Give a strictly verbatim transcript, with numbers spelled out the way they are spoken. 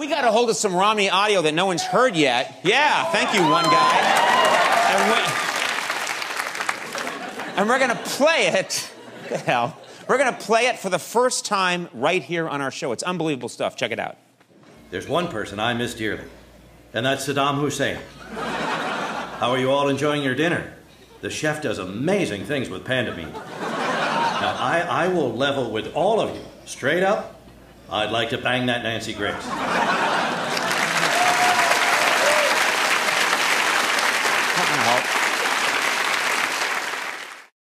We got a hold of some Romney audio that no one's heard yet. Yeah, thank you, one guy. And, we, and we're going to play it. What the hell? We're going to play it for the first time right here on our show. It's unbelievable stuff. Check it out. There's one person I miss dearly, and that's Saddam Hussein. How are you all enjoying your dinner? The chef does amazing things with panda meat. Now, I, I will level with all of you. Straight up, I'd like to bang that Nancy Grace.